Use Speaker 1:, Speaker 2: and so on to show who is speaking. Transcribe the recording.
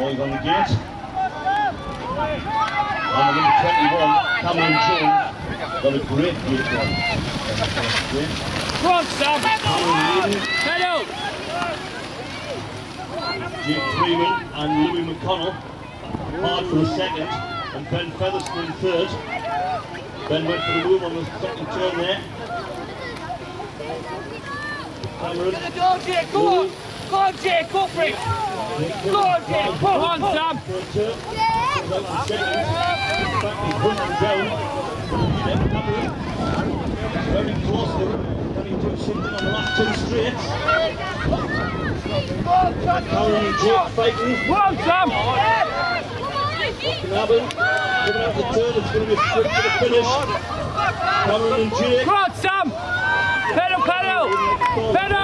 Speaker 1: Boys on the gate. On the number 21, Cameron Jones. Got a great gate one.
Speaker 2: Go on, Sam! Head out!
Speaker 1: Jake Freeman and Louis McConnell. Hard for the second. And Ben Featherstone in third. Ben went for the move on the second turn there. Cameron.
Speaker 2: Go on, Jake, go on! Go on, Jake, go for it! Go on, Jake, go on, Sam!
Speaker 1: Very close to him. Can he do something on the last two straights? Cameron and Jake fighting.
Speaker 2: Go on, Sam!
Speaker 1: What can happen? Coming out the turn, it's going to be a sprint to the finish. Cameron and Jake.
Speaker 2: Go on, Sam! Pedal, pedal! Pedal!